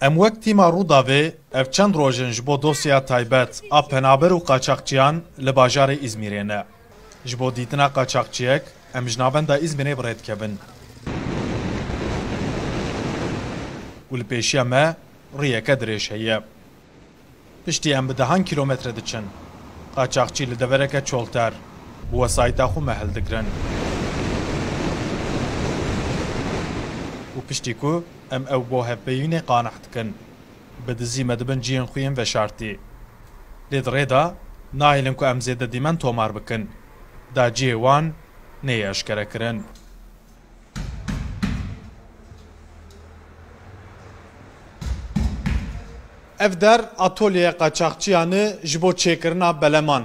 ام وەک تیما ڕووداوێ ئەف چەند ڕۆژن ji bo dosya taybet a penaber û qaçaxçiyan li bajarê İzmîrê ne. Ji bo dîtina qaçaxçiyek em ji navenda İzmîrê bi rê dikevin. û li pêşiya me rêyeke dirêj heye. Piştî em bi dehan kîlometre diçin. Qaçaxçî li devereke çolter bi wesayîta xwe me hildigirin. û piştî ku em ew bo hevpeyînê qanex dikin. Bi dizî me dibin ciyên xwe yên veşartî. Lê di rê da nahêlin ku em zêde dîmen tomar bikin. Da ciyê wan neyê eşkerekirin. Ev der atölyeya qaçaxçiyan e ji bo çêkirina beleman.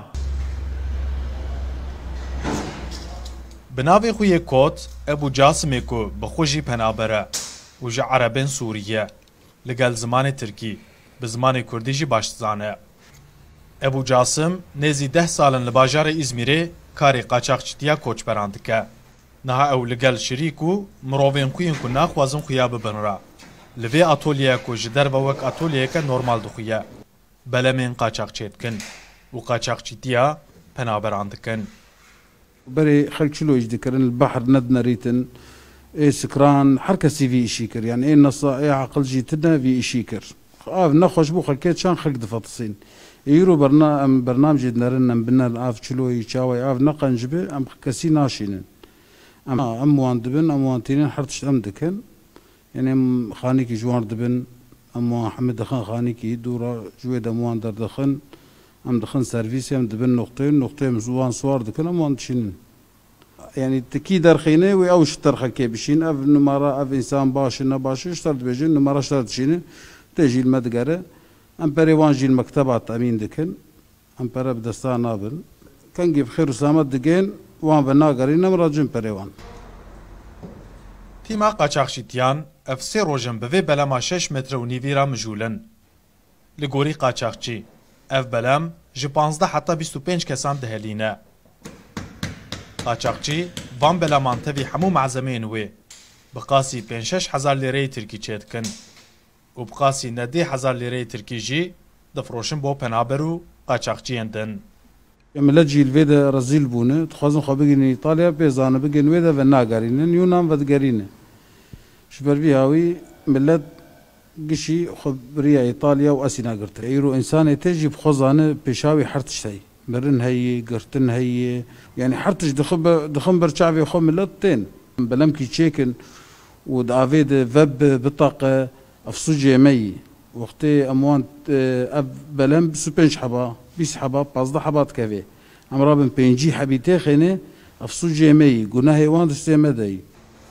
Bi navê xwe yê Kot, Ebu Casimê ku bi xwe jî penaber e û ji erebên Sûriye li gel zimanê Tirkî bi zimanê Kurdî jî baş dizane. Ebu Casim nêzî 10 salin li bajarê İzmîrê karê qaçaxçîtiya koçberan dike. Niha ew li gel şirîk û mirovên xwe yên ku naxwazin xuya bibin ra. Li vê atölyeya ku ji derve wek atölyeyeke normal dixuye. Belemên qaçaxçê dikin û qaçaxçîtiya penaberan dikin. بري خلق شلو يجدكرن البحر ندنا ريتن اي سكران حركسي في إشيكر يعني اي نصا اي عقل جيتنا في إشيكر نخوش بو خلقيت شان خلق دفاتصين يرو برنامج دنرن بنا اف شلو يشاوي اف نقنجبه ام كسي ناشينن ام وان دبن ام وان تينن حرتش ام دكن يعني خانيكي جوار دبن ام محمد خان خانيكي دورا جويد ام وان در دخن ام دخن سيرفيسي ام دبن نقطتين مزوان صور دكن ام وان تشين يعني تكي درخينه وي او شترخكي بشين اف نمره اف انسان باش باش اشترط بجين نمره اشترط شين تجي المدقره ام بريوان جي المكتبات امين دكن ام برا بدستان نابن كان جيب خير وسلامت دكين وان بناغرين مراجن بريوان تیما qaçaxçîtiyan ev sê rojin bi vê belema 6 metre û nîvî ra mijûlin. Li gorî qaçaxçî ev belem ji 15 heta 25 kesan dihelîne. Qaçaxçî van beleman tevî hemû mezemeyên wê bi qasî 5-6 hezar lêreyê Tirkî çê dikin û bi qasî 90 hezar lêreyê Tirkî jî difroşin bo penaber û qaçaxçiyên din. ملت جيل فيدا رزيل بونه تخازن خبيجين إيطاليا بيزانه بيجين ويدا وناقرينن يونان ودقرينه شبر بيهاوي ملت قشي خبرية إيطاليا وأسينا قرت يرو إنسان تجي بخزانه بيشاوي حرتشتي برن هي قرتن هي يعني حرتش دخم برشعبي خو ملتين بلمكي تشيكن ودافيد فب بطاقة أفسوجي مي وقتي أموان أب بلم بسوبنش حبا 20 حبا 15 حبات كافي امرا بن بينجي حبيتي خينه افسو جيمي گناه هيوان دستمدي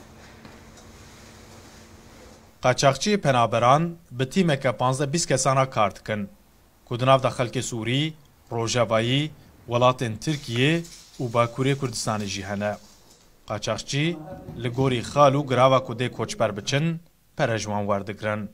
Qaçaxçî penaberan bi tîmeke 15-20 kesana kar dikin ku di nav da xelkê Sûrî, Rojavayî, welatên Tirkiyê û Bakurê Kurdistanê jî hene. Qaçaxçî li gorî xal û girava ku dê koçber biçin perejwan werdigirin.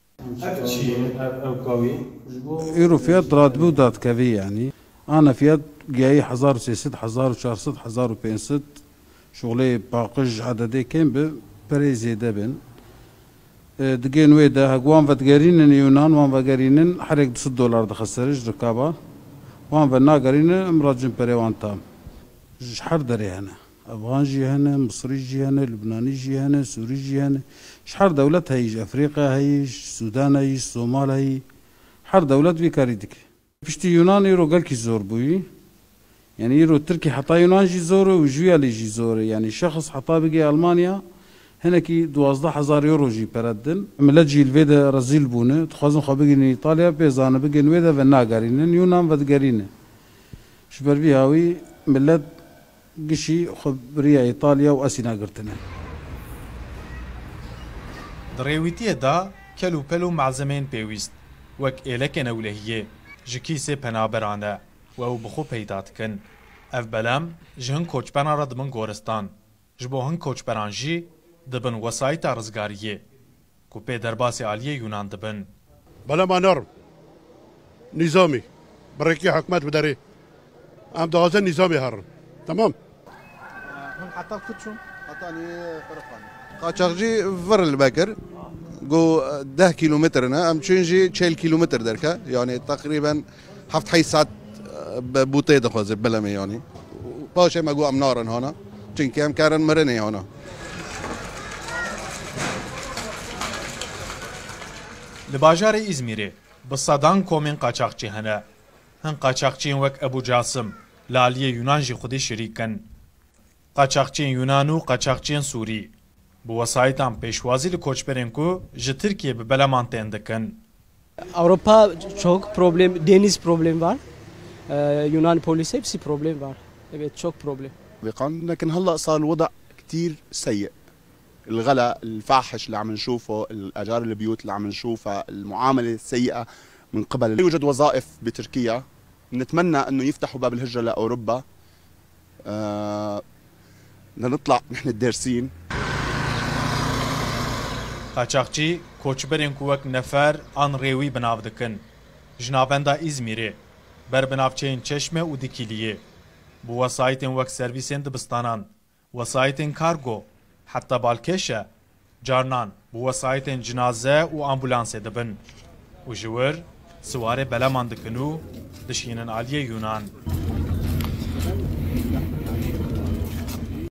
يورو فيات راتبو دات كافي يعني انا فيات جاي 1600 1400 1500 شغلي باقج عددي كان بريزي دبن دقين ويدا هقوان فتقارين يونان وان فقارين حرق $2 دخسرج ركابة وان فنا قارين مراجن بريوان تام شحر دري هنا افغان جي هنا مصري جي هنا لبناني جي هنا سوري جي هنا شحر دولة هيج افريقيا هيج السودان هيج الصومال هيج حر دولة بيكاريدك بشتي يونان يرو قالكي زور بوي يعني يرو تركي حطا يونان جي زوره وجويا لي جي زوره يعني شخص حطا بقي المانيا هنا كي 12000 يورو جي بردن ملت جي الفيدا رزيل بونه تخازن خبقي ايطاليا بيزانه بقي ويدا فناغارين يونان ودقارين شبر بيهاوي ملت قشي خبرية إيطاليا وأسينا قرتنا دريويتيه دا كلو بلو معزمين بيويست وك إيلكن أولهيه جكيسي پنابرانه و او بخو پیدات کن اف بلام جهن کوچبران را دبن گورستان جبو هن کوچبران جی دبن وسایت رزگاریه کو پی درباس عالیه یونان دبن بلما نرم نظامي بركي حكمات بدري ام دوازن نظامي هر تمام من حتى كتشو حتى اني فرقان قاچاقجي فر البكر جو 10 كيلومترنا ام تشنجي 4 كيلومتر دركا يعني تقريبا حفت حي ساعات بوتي دخوز بلمي يعني باش ما جو ام نارن هنا تشين كام كارن مرني هنا لباجار İzmir'e بصدان کومن قاچاقچی هنه هن قاچاقچین وک ابو جاسم لالیه یونان جی خودی شریکن قاچاقچین یونان و قاچاقچین سوری bu vesayettan peşvazi li koçberên ku ji Tirkiye bi belaman tên dikin. Avrupa çok problem, deniz problem var. Yunan polis hepsi problem var. Evet çok problem. لكن هلا صار الوضع كثير سيء. الغلاء الفاحش اللي عم نشوفه، الاجار البيوت اللي عم نشوفها، المعامله السيئه من قبل لا يوجد وظائف بتركيا. نتمنى انه يفتحوا باب الهجره لاوروبا. نطلع نحن الدارسين. Qaçaqçı koçberên ku wek nefer an rêwî binav dikin. Ji navenda İzmîrê, ber binavçeyên Çeşme û Dikîliyê. Bu wesayetên wek servîsên dibistanan, wesayetên kargo, heta balkêşe, carnan bu wesayetên cinaze û ambulansê dibin. û ji wir siwarê beleman dikin û dişînin aliyê Yunan.